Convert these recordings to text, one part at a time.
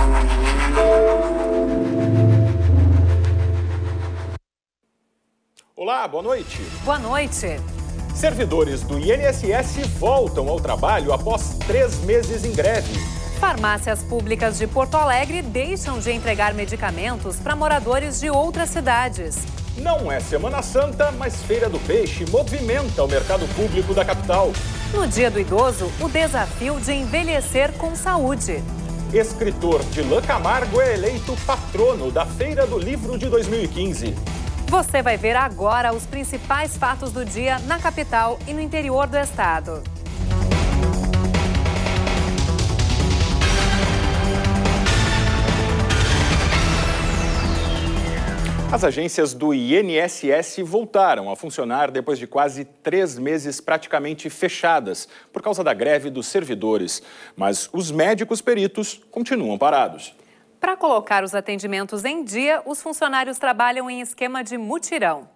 Olá, boa noite. Boa noite. Servidores do INSS voltam ao trabalho após 3 meses em greve. Farmácias públicas de Porto Alegre deixam de entregar medicamentos para moradores de outras cidades. Não é Semana Santa, mas Feira do Peixe movimenta o mercado público da capital. No Dia do Idoso, o desafio de envelhecer com saúde. Escritor Dilan Camargo é eleito patrono da Feira do Livro de 2015. Você vai ver agora os principais fatos do dia na capital e no interior do estado. As agências do INSS voltaram a funcionar depois de quase 3 meses praticamente fechadas por causa da greve dos servidores. Mas os médicos peritos continuam parados. Para colocar os atendimentos em dia, os funcionários trabalham em esquema de mutirão.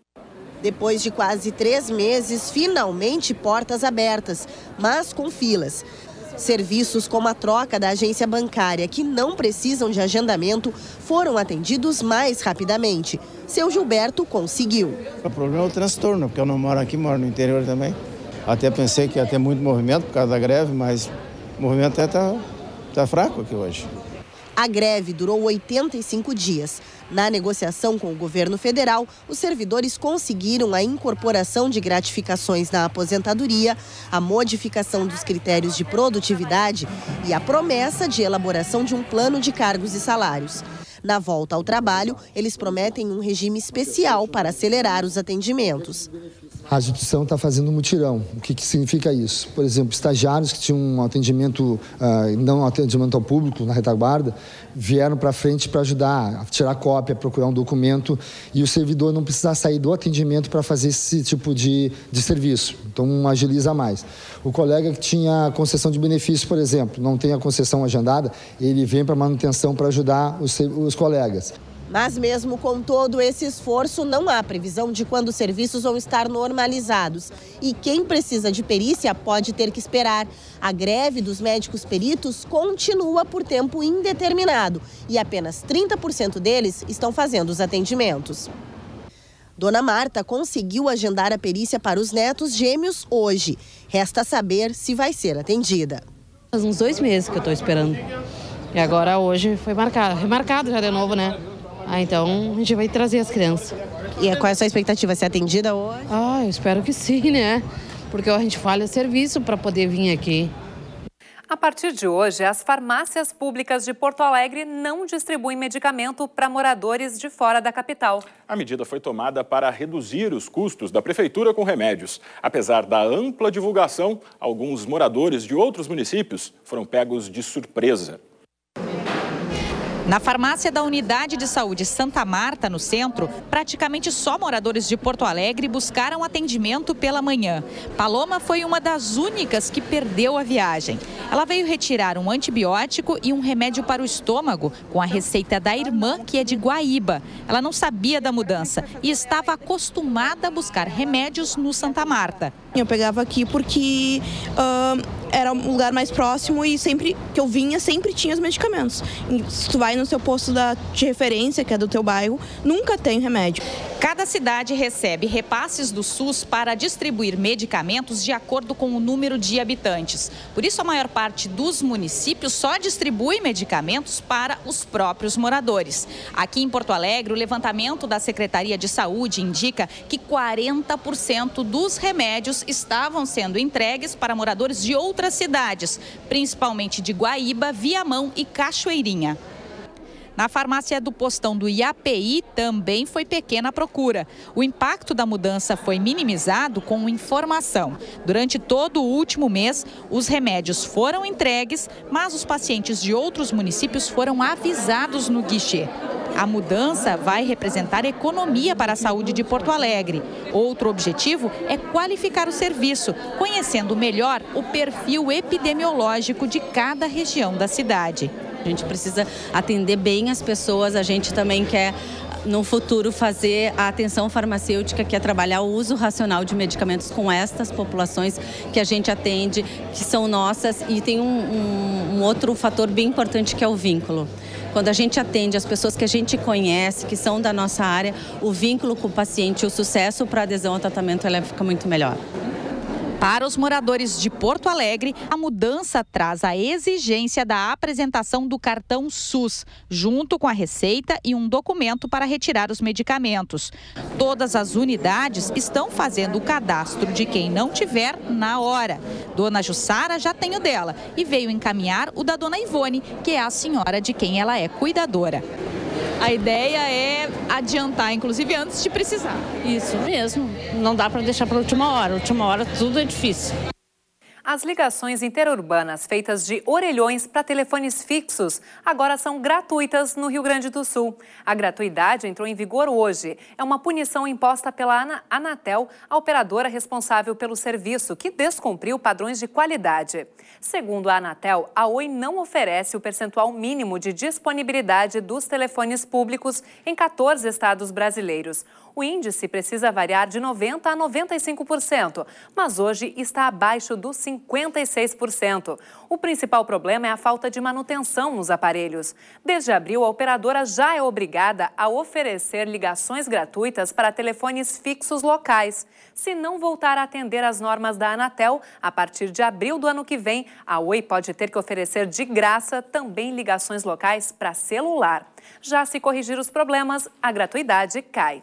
Depois de quase 3 meses, finalmente portas abertas, mas com filas. Serviços como a troca da agência bancária, que não precisam de agendamento, foram atendidos mais rapidamente. Seu Gilberto conseguiu. O problema é o transtorno, porque eu não moro aqui, moro no interior também. Até pensei que ia ter muito movimento por causa da greve, mas o movimento até tá fraco aqui hoje. A greve durou 85 dias. Na negociação com o governo federal, os servidores conseguiram a incorporação de gratificações na aposentadoria, a modificação dos critérios de produtividade e a promessa de elaboração de um plano de cargos e salários. Na volta ao trabalho, eles prometem um regime especial para acelerar os atendimentos. A instituição está fazendo um mutirão. O que significa isso? Por exemplo, estagiários que tinham um atendimento, não atendimento ao público, na retaguarda, vieram para frente para ajudar a tirar cópia, procurar um documento, e o servidor não precisa sair do atendimento para fazer esse tipo de serviço. Então, agiliza mais. O colega que tinha concessão de benefício, por exemplo, não tem a concessão agendada, ele vem para manutenção para ajudar os colegas. Mas mesmo com todo esse esforço, não há previsão de quando os serviços vão estar normalizados. E quem precisa de perícia pode ter que esperar. A greve dos médicos peritos continua por tempo indeterminado e apenas 30% deles estão fazendo os atendimentos. Dona Marta conseguiu agendar a perícia para os netos gêmeos hoje. Resta saber se vai ser atendida. Faz uns 2 meses que eu estou esperando. E agora hoje foi remarcado já de novo, né? Então a gente vai trazer as crianças. E qual é a sua expectativa? Ser atendida hoje? Eu espero que sim, né? Porque a gente falha serviço para poder vir aqui. A partir de hoje, as farmácias públicas de Porto Alegre não distribuem medicamento para moradores de fora da capital. A medida foi tomada para reduzir os custos da prefeitura com remédios. Apesar da ampla divulgação, alguns moradores de outros municípios foram pegos de surpresa. Na farmácia da Unidade de Saúde Santa Marta, no centro, praticamente só moradores de Porto Alegre buscaram atendimento pela manhã. Paloma foi uma das únicas que perdeu a viagem. Ela veio retirar um antibiótico e um remédio para o estômago com a receita da irmã, que é de Guaíba. Ela não sabia da mudança e estava acostumada a buscar remédios no Santa Marta. Eu pegava aqui porque era um lugar mais próximo e sempre que eu vinha, sempre tinha os medicamentos. Se tu vai no seu posto de referência, que é do teu bairro, nunca tem remédio. Cada cidade recebe repasses do SUS para distribuir medicamentos de acordo com o número de habitantes. Por isso, a maior parte dos municípios só distribui medicamentos para os próprios moradores. Aqui em Porto Alegre, o levantamento da Secretaria de Saúde indica que 40% dos remédios estavam sendo entregues para moradores de outras cidades, principalmente de Guaíba, Viamão e Cachoeirinha. Na farmácia do postão do IAPI também foi pequena a procura. O impacto da mudança foi minimizado com informação. Durante todo o último mês, os remédios foram entregues, mas os pacientes de outros municípios foram avisados no guichê. A mudança vai representar economia para a saúde de Porto Alegre. Outro objetivo é qualificar o serviço, conhecendo melhor o perfil epidemiológico de cada região da cidade. A gente precisa atender bem as pessoas, a gente também quer no futuro fazer a atenção farmacêutica, que é trabalhar o uso racional de medicamentos com estas populações que a gente atende, que são nossas, e tem um outro fator bem importante que é o vínculo. Quando a gente atende as pessoas que a gente conhece, que são da nossa área, o vínculo com o paciente, o sucesso para a adesão ao tratamento, ela fica muito melhor. Para os moradores de Porto Alegre, a mudança traz a exigência da apresentação do cartão SUS, junto com a receita e um documento para retirar os medicamentos. Todas as unidades estão fazendo o cadastro de quem não tiver na hora. Dona Jussara já tem o dela e veio encaminhar o da Dona Ivone, que é a senhora de quem ela é cuidadora. A ideia é adiantar, inclusive antes de precisar. Isso mesmo. Não dá para deixar para a última hora. Última hora tudo é difícil. As ligações interurbanas feitas de orelhões para telefones fixos agora são gratuitas no Rio Grande do Sul. A gratuidade entrou em vigor hoje. É uma punição imposta pela Anatel, a operadora responsável pelo serviço, que descumpriu padrões de qualidade. Segundo a Anatel, a Oi não oferece o percentual mínimo de disponibilidade dos telefones públicos em 14 estados brasileiros. O índice precisa variar de 90% a 95%, mas hoje está abaixo dos 56%. O principal problema é a falta de manutenção nos aparelhos. Desde abril, a operadora já é obrigada a oferecer ligações gratuitas para telefones fixos locais. Se não voltar a atender às normas da Anatel, a partir de abril do ano que vem, a Oi pode ter que oferecer de graça também ligações locais para celular. Já se corrigir os problemas, a gratuidade cai.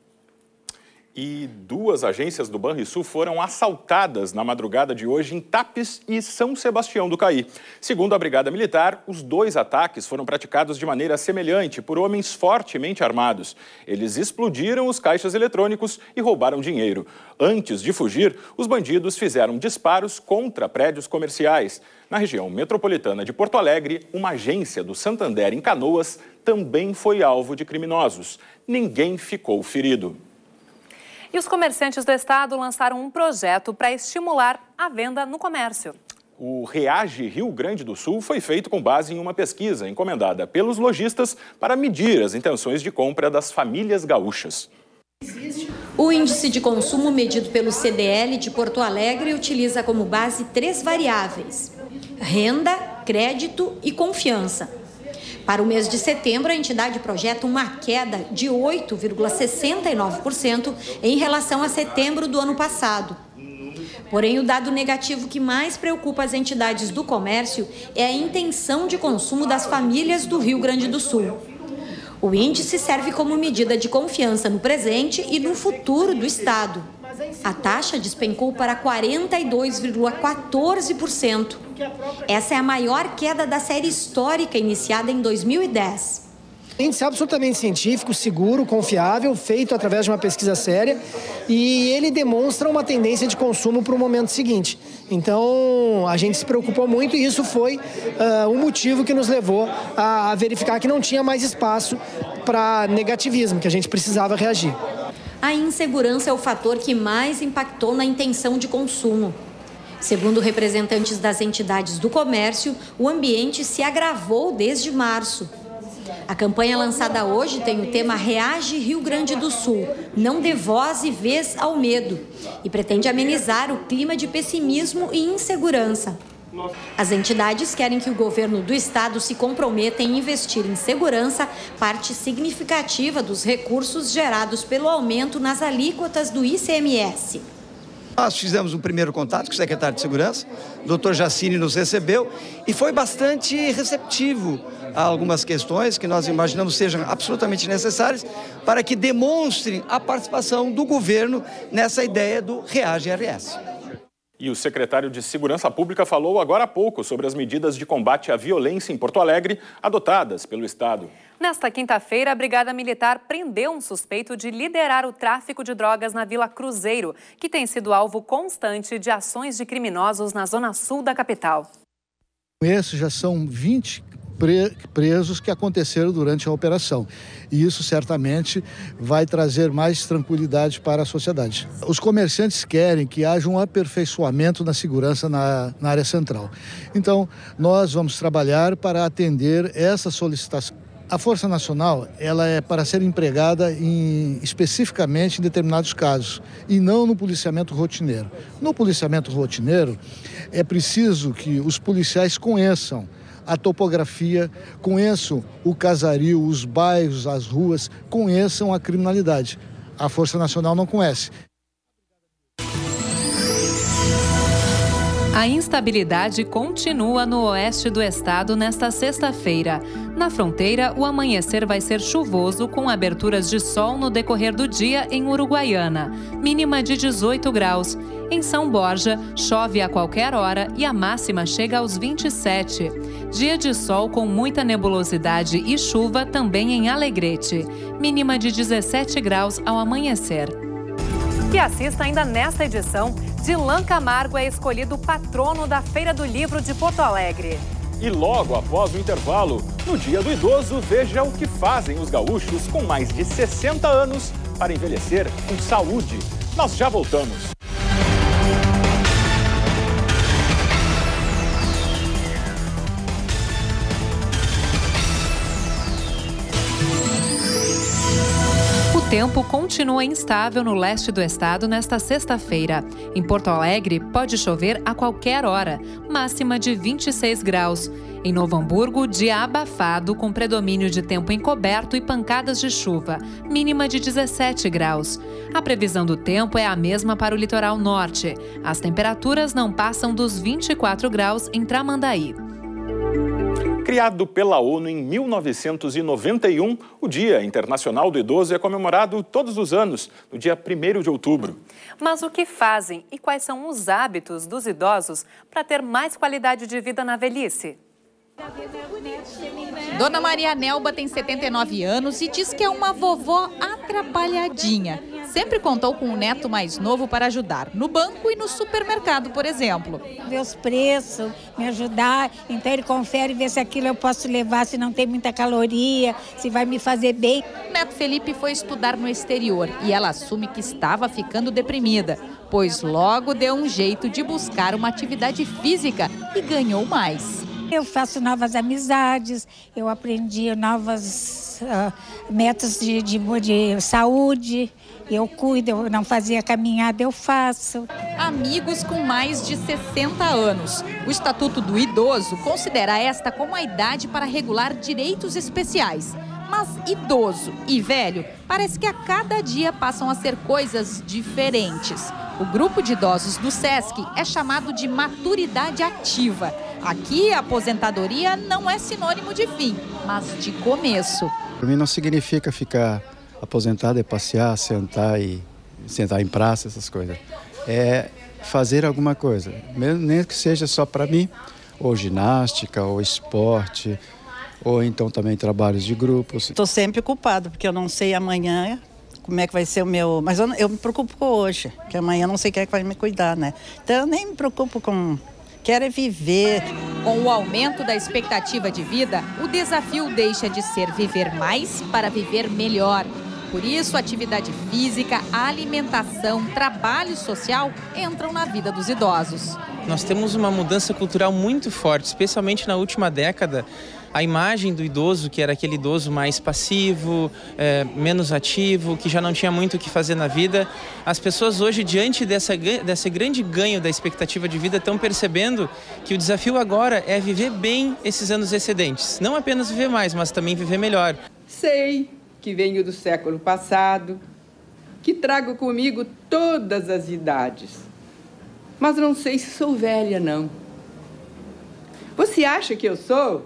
E 2 agências do Banrisul foram assaltadas na madrugada de hoje em Tapes e São Sebastião do Caí. Segundo a Brigada Militar, os 2 ataques foram praticados de maneira semelhante por homens fortemente armados. Eles explodiram os caixas eletrônicos e roubaram dinheiro. Antes de fugir, os bandidos fizeram disparos contra prédios comerciais. Na região metropolitana de Porto Alegre, uma agência do Santander em Canoas também foi alvo de criminosos. Ninguém ficou ferido. E os comerciantes do estado lançaram um projeto para estimular a venda no comércio. O Reage Rio Grande do Sul foi feito com base em uma pesquisa encomendada pelos lojistas para medir as intenções de compra das famílias gaúchas. O índice de consumo medido pelo CDL de Porto Alegre utiliza como base 3 variáveis: renda, crédito e confiança. Para o mês de setembro, a entidade projeta uma queda de 8,69% em relação a setembro do ano passado. Porém, o dado negativo que mais preocupa as entidades do comércio é a intenção de consumo das famílias do Rio Grande do Sul. O índice serve como medida de confiança no presente e no futuro do estado. A taxa despencou para 42,14%. Essa é a maior queda da série histórica iniciada em 2010. Índice absolutamente científico, seguro, confiável, feito através de uma pesquisa séria, e ele demonstra uma tendência de consumo para o momento seguinte. Então, a gente se preocupou muito e isso foi o motivo que nos levou a verificar que não tinha mais espaço para negativismo, que a gente precisava reagir. A insegurança é o fator que mais impactou na intenção de consumo. Segundo representantes das entidades do comércio, o ambiente se agravou desde março. A campanha lançada hoje tem o tema Reage Rio Grande do Sul, não dê voz e vez ao medo, e pretende amenizar o clima de pessimismo e insegurança. As entidades querem que o governo do estado se comprometa em investir em segurança, parte significativa dos recursos gerados pelo aumento nas alíquotas do ICMS. Nós fizemos um primeiro contato com o secretário de Segurança, o doutor Jacine nos recebeu e foi bastante receptivo a algumas questões que nós imaginamos sejam absolutamente necessárias para que demonstrem a participação do governo nessa ideia do Reage RS. E o secretário de Segurança Pública falou agora há pouco sobre as medidas de combate à violência em Porto Alegre adotadas pelo estado. Nesta quinta-feira, a Brigada Militar prendeu um suspeito de liderar o tráfico de drogas na Vila Cruzeiro, que tem sido alvo constante de ações de criminosos na zona sul da capital. Esses já são 20 presos que aconteceram durante a operação. E isso certamente vai trazer mais tranquilidade para a sociedade. Os comerciantes querem que haja um aperfeiçoamento na segurança na área central. Então, nós vamos trabalhar para atender essa solicitação. A Força Nacional, ela é para ser empregada especificamente em determinados casos e não no policiamento rotineiro. No policiamento rotineiro, é preciso que os policiais conheçam a topografia, conheçam o casario, os bairros, as ruas, conheçam a criminalidade. A Força Nacional não conhece. A instabilidade continua no oeste do estado nesta sexta-feira. Na fronteira, o amanhecer vai ser chuvoso, com aberturas de sol no decorrer do dia em Uruguaiana, mínima de 18 graus. Em São Borja, chove a qualquer hora e a máxima chega aos 27. Dia de sol com muita nebulosidade e chuva também em Alegrete, mínima de 17 graus ao amanhecer. E assista ainda nesta edição, Dilan Camargo é escolhido patrono da Feira do Livro de Porto Alegre. E logo após o intervalo, no Dia do Idoso, veja o que fazem os gaúchos com mais de 60 anos para envelhecer com saúde. Nós já voltamos. O tempo continua instável no leste do estado nesta sexta-feira. Em Porto Alegre, pode chover a qualquer hora, máxima de 26 graus. Em Novo Hamburgo, dia abafado, com predomínio de tempo encoberto e pancadas de chuva, mínima de 17 graus. A previsão do tempo é a mesma para o litoral norte. As temperaturas não passam dos 24 graus em Tramandaí. Criado pela ONU em 1991, o Dia Internacional do Idoso é comemorado todos os anos, no dia 1º de outubro. Mas o que fazem e quais são os hábitos dos idosos para ter mais qualidade de vida na velhice? Dona Maria Nelba tem 79 anos e diz que é uma vovó atrapalhadinha. Sempre contou com o neto mais novo para ajudar, no banco e no supermercado, por exemplo. Ver os preços, me ajudar, então ele confere, ver se aquilo eu posso levar, se não tem muita caloria, se vai me fazer bem. O neto Felipe foi estudar no exterior e ela assume que estava ficando deprimida, pois logo deu um jeito de buscar uma atividade física e ganhou mais. Eu faço novas amizades, eu aprendi novos métodos de saúde, eu cuido, eu não fazia caminhada, eu faço. Amigos com mais de 60 anos. O Estatuto do Idoso considera esta como a idade para regular direitos especiais. Mas idoso e velho parece que a cada dia passam a ser coisas diferentes. O grupo de idosos do SESC é chamado de maturidade ativa. Aqui, a aposentadoria não é sinônimo de fim, mas de começo. Para mim não significa ficar aposentado, é passear, sentar em praça, essas coisas. É fazer alguma coisa, nem que seja só para mim, ou ginástica, ou esporte, ou então também trabalhos de grupos. Estou sempre ocupado, porque eu não sei amanhã como é que vai ser o meu... Mas eu me preocupo com hoje, porque amanhã eu não sei quem é que vai me cuidar, né? Então eu nem me preocupo com... Quero é viver. Com o aumento da expectativa de vida, o desafio deixa de ser viver mais para viver melhor. Por isso, atividade física, alimentação, trabalho social entram na vida dos idosos. Nós temos uma mudança cultural muito forte, especialmente na última década. A imagem do idoso, que era aquele idoso mais passivo, menos ativo, que já não tinha muito o que fazer na vida, as pessoas hoje, diante desse grande ganho da expectativa de vida, estão percebendo que o desafio agora é viver bem esses anos excedentes. Não apenas viver mais, mas também viver melhor. Sei que venho do século passado, que trago comigo todas as idades, mas não sei se sou velha, não. Você acha que eu sou?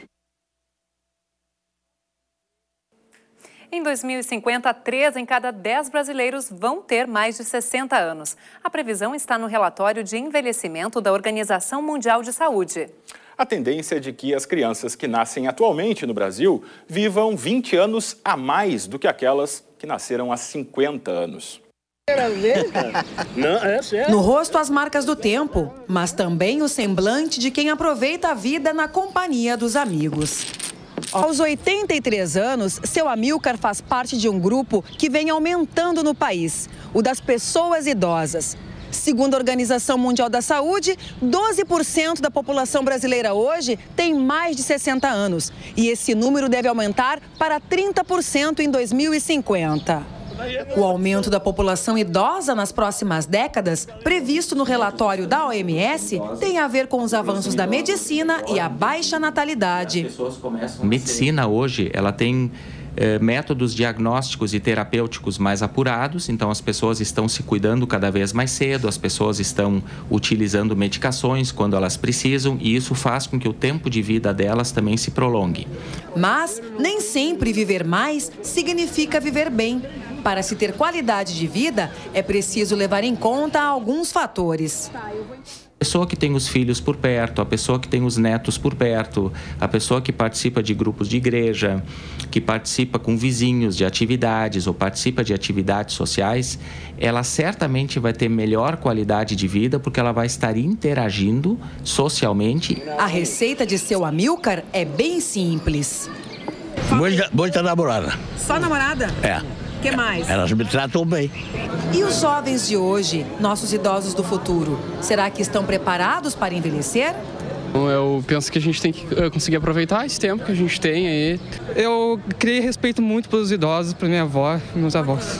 Em 2050, 3 em cada 10 brasileiros vão ter mais de 60 anos. A previsão está no relatório de envelhecimento da Organização Mundial de Saúde. A tendência é de que as crianças que nascem atualmente no Brasil vivam 20 anos a mais do que aquelas que nasceram há 50 anos. No rosto, as marcas do tempo, mas também o semblante de quem aproveita a vida na companhia dos amigos. Aos 83 anos, seu Amílcar faz parte de um grupo que vem aumentando no país, o das pessoas idosas. Segundo a Organização Mundial da Saúde, 12% da população brasileira hoje tem mais de 60 anos. E esse número deve aumentar para 30% em 2050. O aumento da população idosa nas próximas décadas, previsto no relatório da OMS, tem a ver com os avanços da medicina e a baixa natalidade. A medicina hoje, ela tem métodos diagnósticos e terapêuticos mais apurados, então as pessoas estão se cuidando cada vez mais cedo, as pessoas estão utilizando medicações quando elas precisam e isso faz com que o tempo de vida delas também se prolongue. Mas nem sempre viver mais significa viver bem. Para se ter qualidade de vida, é preciso levar em conta alguns fatores. A pessoa que tem os filhos por perto, a pessoa que tem os netos por perto, a pessoa que participa de grupos de igreja, que participa com vizinhos de atividades ou participa de atividades sociais, ela certamente vai ter melhor qualidade de vida porque ela vai estar interagindo socialmente. A receita de seu Amilcar é bem simples. Muita namorada. Só namorada? É. O que mais? Elas me tratam bem. E os jovens de hoje, nossos idosos do futuro, será que estão preparados para envelhecer? Eu penso que a gente tem que conseguir aproveitar esse tempo que a gente tem aí. Eu criei respeito muito pelos idosos, para minha avó e meus avós.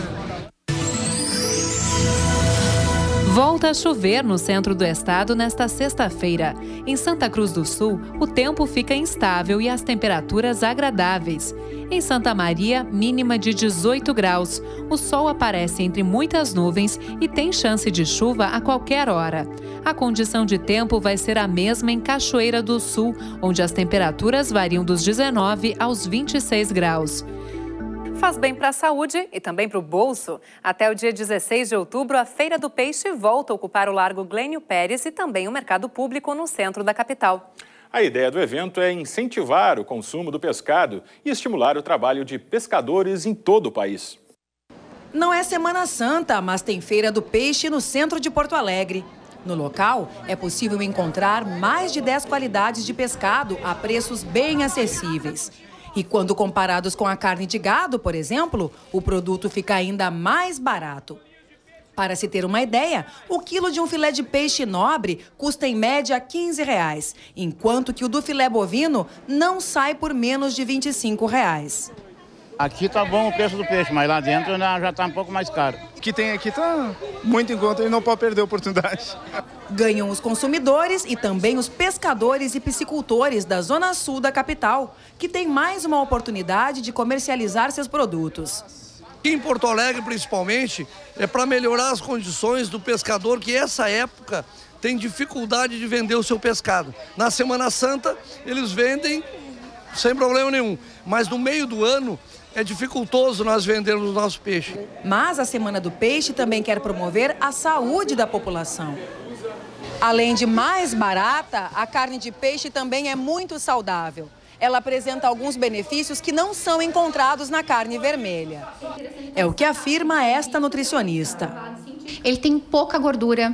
Volta a chover no centro do estado nesta sexta-feira. Em Santa Cruz do Sul, o tempo fica instável e as temperaturas agradáveis. Em Santa Maria, mínima de 18 graus. O sol aparece entre muitas nuvens e tem chance de chuva a qualquer hora. A condição de tempo vai ser a mesma em Cachoeira do Sul, onde as temperaturas variam dos 19 aos 26 graus. Faz bem para a saúde e também para o bolso. Até o dia 16 de outubro, a Feira do Peixe volta a ocupar o Largo Glênio Pérez e também o mercado público no centro da capital. A ideia do evento é incentivar o consumo do pescado e estimular o trabalho de pescadores em todo o país. Não é Semana Santa, mas tem Feira do Peixe no centro de Porto Alegre. No local, é possível encontrar mais de 10 qualidades de pescado a preços bem acessíveis. E quando comparados com a carne de gado, por exemplo, o produto fica ainda mais barato. Para se ter uma ideia, o quilo de um filé de peixe nobre custa em média R$15, enquanto que o do filé bovino não sai por menos de R$25. Aqui tá bom o preço do peixe, mas lá dentro já tá um pouco mais caro. O que tem aqui tá muito em conta e não pode perder a oportunidade. Ganham os consumidores e também os pescadores e piscicultores da zona sul da capital, que tem mais uma oportunidade de comercializar seus produtos. Aqui em Porto Alegre, principalmente, é para melhorar as condições do pescador que essa época tem dificuldade de vender o seu pescado. Na Semana Santa, eles vendem sem problema nenhum, mas no meio do ano é dificultoso nós vendermos o nosso peixe. Mas a Semana do Peixe também quer promover a saúde da população. Além de mais barata, a carne de peixe também é muito saudável. Ela apresenta alguns benefícios que não são encontrados na carne vermelha. É o que afirma esta nutricionista. Ele tem pouca gordura,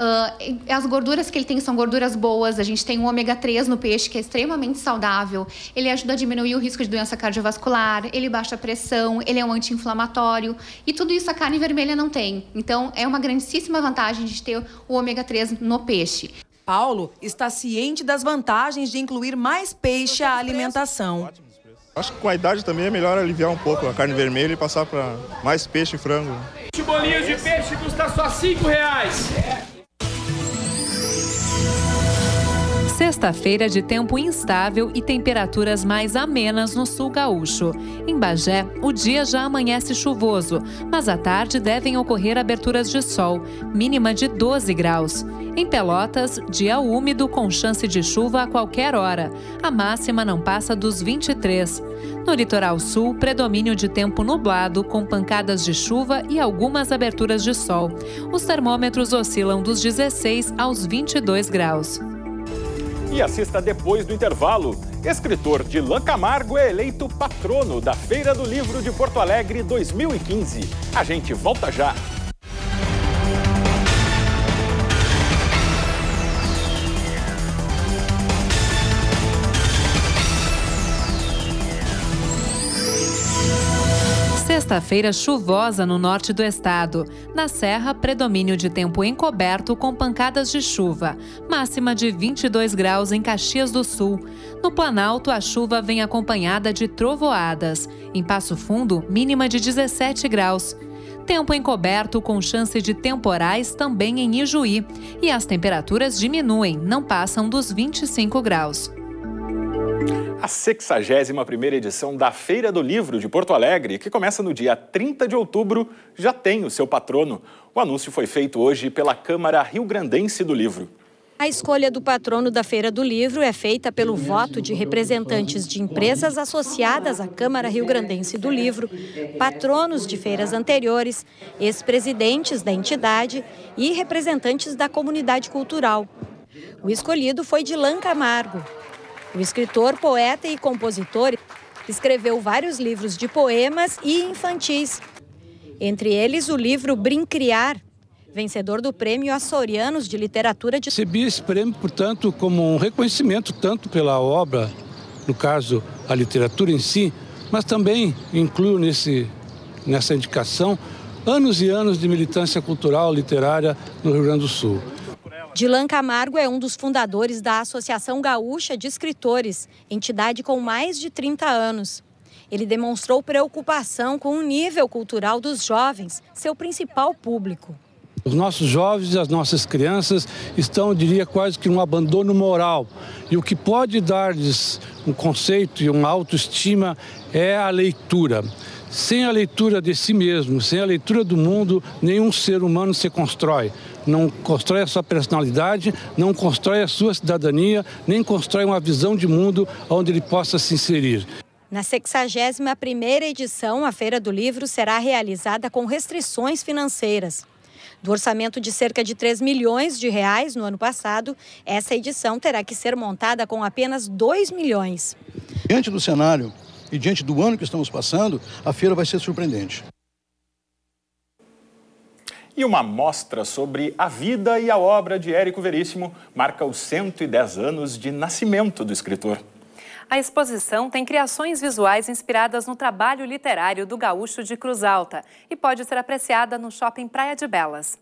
as gorduras que ele tem são gorduras boas, a gente tem o ômega 3 no peixe, que é extremamente saudável, ele ajuda a diminuir o risco de doença cardiovascular, ele baixa a pressão, ele é um anti-inflamatório e tudo isso a carne vermelha não tem. Então é uma grandíssima vantagem de ter o ômega 3 no peixe. Paulo está ciente das vantagens de incluir mais peixe à alimentação. Acho que com a idade também é melhor aliviar um pouco a carne vermelha e passar para mais peixe e frango. Bolinhos de peixe custa só R$5. Sexta-feira de tempo instável e temperaturas mais amenas no sul gaúcho. Em Bagé, o dia já amanhece chuvoso, mas à tarde devem ocorrer aberturas de sol, mínima de 12 graus. Em Pelotas, dia úmido com chance de chuva a qualquer hora. A máxima não passa dos 23. No litoral sul, predomínio de tempo nublado, com pancadas de chuva e algumas aberturas de sol. Os termômetros oscilam dos 16 aos 22 graus. E assista depois do intervalo. Escritor Dilan Camargo é eleito patrono da Feira do Livro de Porto Alegre 2015. A gente volta já. sexta-feira chuvosa no norte do estado. Na Serra, predomínio de tempo encoberto com pancadas de chuva. Máxima de 22 graus em Caxias do Sul. No Planalto, a chuva vem acompanhada de trovoadas. Em Passo Fundo, mínima de 17 graus. Tempo encoberto com chance de temporais também em Ijuí. E as temperaturas diminuem, não passam dos 25 graus. A 61ª edição da Feira do Livro de Porto Alegre, que começa no dia 30 de outubro, já tem o seu patrono. O anúncio foi feito hoje pela Câmara Rio-Grandense do Livro. A escolha do patrono da Feira do Livro é feita pelo voto de representantes de empresas associadas à Câmara Rio-Grandense do Livro, patronos de feiras anteriores, ex-presidentes da entidade e representantes da comunidade cultural. O escolhido foi Dilan Camargo. O escritor, poeta e compositor escreveu vários livros de poemas e infantis. Entre eles, o livro Brincriar, vencedor do Prêmio Açorianos de Literatura de... Recebi esse prêmio, portanto, como um reconhecimento tanto pela obra, no caso, a literatura em si, mas também incluo nessa indicação anos e anos de militância cultural literária no Rio Grande do Sul. Dilan Camargo é um dos fundadores da Associação Gaúcha de Escritores, entidade com mais de 30 anos. Ele demonstrou preocupação com o nível cultural dos jovens, seu principal público. Os nossos jovens e as nossas crianças estão, eu diria, quase que um abandono moral. E o que pode dar-lhes um conceito e uma autoestima é a leitura. Sem a leitura de si mesmo, sem a leitura do mundo, nenhum ser humano se constrói. Não constrói a sua personalidade, não constrói a sua cidadania, nem constrói uma visão de mundo onde ele possa se inserir. Na 61ª edição, a Feira do Livro será realizada com restrições financeiras. Do orçamento de cerca de 3 milhões de reais no ano passado, essa edição terá que ser montada com apenas 2 milhões. Diante do cenário e diante do ano que estamos passando, a feira vai ser surpreendente. E uma mostra sobre a vida e a obra de Érico Veríssimo marca os 110 anos de nascimento do escritor. A exposição tem criações visuais inspiradas no trabalho literário do gaúcho de Cruz Alta e pode ser apreciada no Shopping Praia de Belas.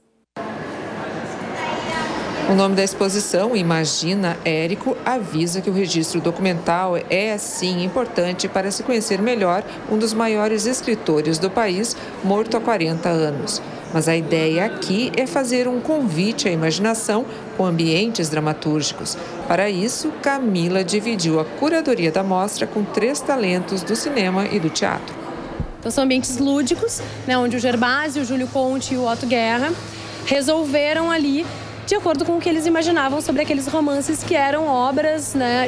O nome da exposição, Imagina Érico, avisa que o registro documental é, sim, importante para se conhecer melhor um dos maiores escritores do país, morto há 40 anos. Mas a ideia aqui é fazer um convite à imaginação com ambientes dramatúrgicos. Para isso, Camila dividiu a curadoria da mostra com 3 talentos do cinema e do teatro. Então, são ambientes lúdicos, né, onde o Gervásio, o Júlio Conte e o Otto Guerra resolveram ali de acordo com o que eles imaginavam sobre aqueles romances que eram obras, né,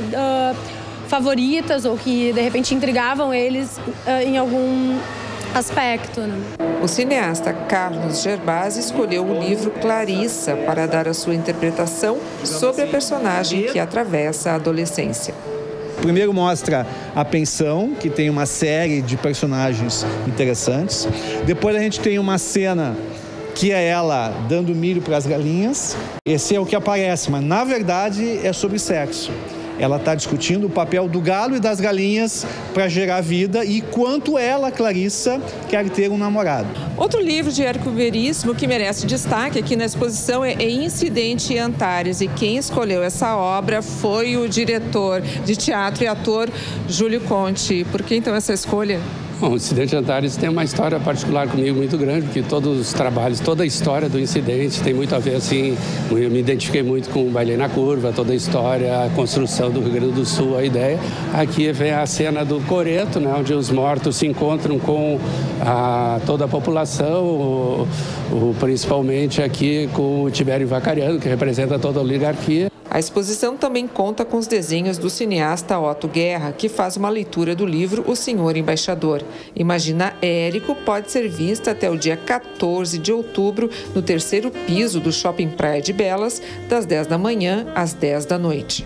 favoritas ou que, de repente, intrigavam eles em algum aspecto. Né? O cineasta Carlos Gervásio escolheu o livro Clarissa para dar a sua interpretação sobre a personagem que atravessa a adolescência. Primeiro mostra a pensão, que tem uma série de personagens interessantes. Depois a gente tem uma cena que é ela dando milho para as galinhas. Esse é o que aparece, mas na verdade é sobre sexo. Ela está discutindo o papel do galo e das galinhas para gerar vida e quanto ela, Clarissa, quer ter um namorado. Outro livro de Érico Veríssimo que merece destaque aqui na exposição é Incidente em Antares. E quem escolheu essa obra foi o diretor de teatro e ator Júlio Conte. Por que então essa escolha? Bom, o Incidente de Antares tem uma história particular comigo muito grande, porque todos os trabalhos, toda a história do incidente tem muito a ver, assim, eu me identifiquei muito com o Bailei na Curva, toda a história, a construção do Rio Grande do Sul, a ideia. Aqui vem a cena do coreto, né, onde os mortos se encontram com toda a população, principalmente aqui com o Tibério Vacariano, que representa toda a oligarquia. A exposição também conta com os desenhos do cineasta Otto Guerra, que faz uma leitura do livro O Senhor Embaixador. Imagina Érico pode ser vista até o dia 14 de outubro no 3º piso do Shopping Praia de Belas, das 10 da manhã às 10 da noite.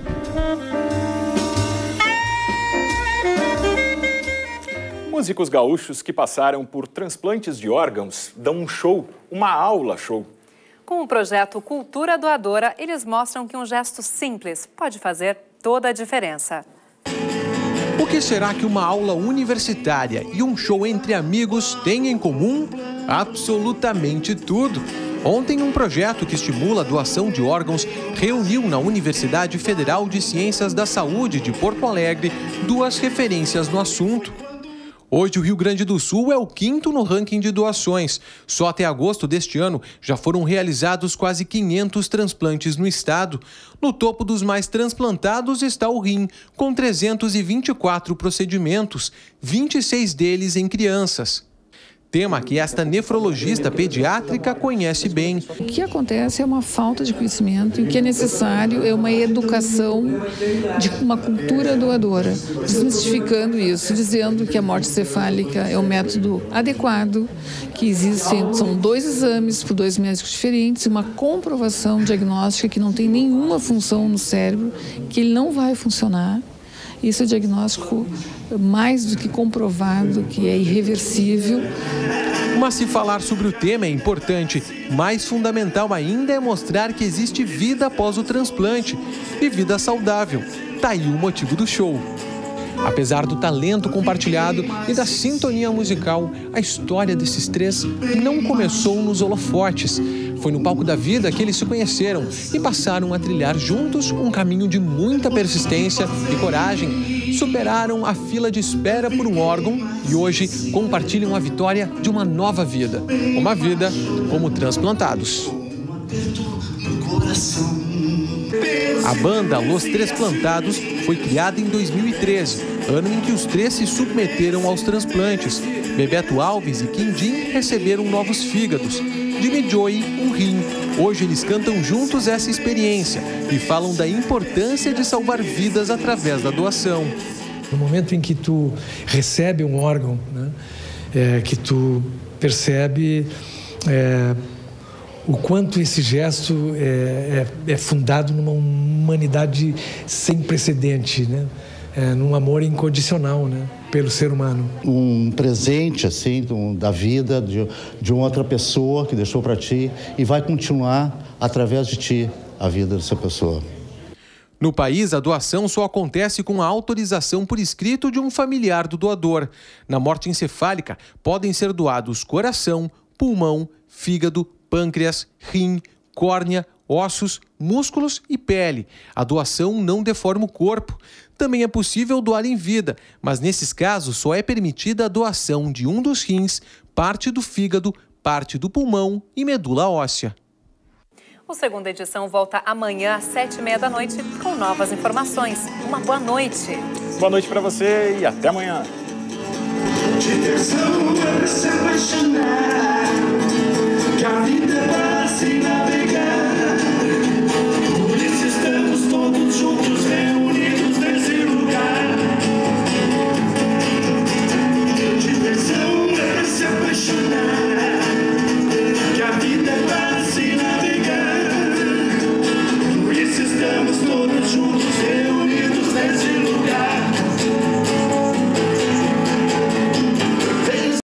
Músicos gaúchos que passaram por transplantes de órgãos dão um show, uma aula show. Com o projeto Cultura Doadora, eles mostram que um gesto simples pode fazer toda a diferença. O que será que uma aula universitária e um show entre amigos têm em comum? Absolutamente tudo. Ontem, um projeto que estimula a doação de órgãos reuniu na Universidade Federal de Ciências da Saúde de Porto Alegre 2 referências no assunto. Hoje, o Rio Grande do Sul é o 5º no ranking de doações. Só até agosto deste ano já foram realizados quase 500 transplantes no estado. No topo dos mais transplantados está o rim, com 324 procedimentos, 26 deles em crianças. Tema que esta nefrologista pediátrica conhece bem. O que acontece é uma falta de conhecimento e o que é necessário é uma educação de uma cultura doadora, desmistificando isso, dizendo que a morte cefálica é um método adequado, que são 2 exames por 2 médicos diferentes, uma comprovação diagnóstica que não tem nenhuma função no cérebro, que ele não vai funcionar. Isso é diagnóstico mais do que comprovado, que é irreversível. Mas se falar sobre o tema é importante, mais fundamental ainda é mostrar que existe vida após o transplante e vida saudável. Tá aí o motivo do show. Apesar do talento compartilhado e da sintonia musical, a história desses 3 não começou nos holofotes. Foi no palco da vida que eles se conheceram e passaram a trilhar juntos um caminho de muita persistência e coragem. Superaram a fila de espera por um órgão e hoje compartilham a vitória de uma nova vida. Uma vida como transplantados. A banda Los Transplantados foi criada em 2013, ano em que os 3 se submeteram aos transplantes. Bebeto Alves e Quindim receberam novos fígados. Jimmy Joy, um rim. Hoje eles cantam juntos essa experiência e falam da importância de salvar vidas através da doação. No momento em que tu recebe um órgão, né, que percebe o quanto esse gesto é fundado numa humanidade sem precedente, né? Num amor incondicional, né? Pelo ser humano. Um presente assim da vida de uma outra pessoa que deixou para ti e vai continuar através de ti a vida dessa pessoa. No país, a doação só acontece com a autorização por escrito de um familiar do doador. Na morte encefálica, podem ser doados coração, pulmão, fígado, pâncreas, rim, córnea, ossos, músculos e pele. A doação não deforma o corpo. Também é possível doar em vida, mas nesses casos só é permitida a doação de um dos rins, parte do fígado, parte do pulmão e medula óssea. O Segunda Edição volta amanhã às 7h30 da noite com novas informações. Uma boa noite. Boa noite para você e até amanhã. De tesão para se apaixonar, que a vida é para se navegar. Por isso estamos todos juntos.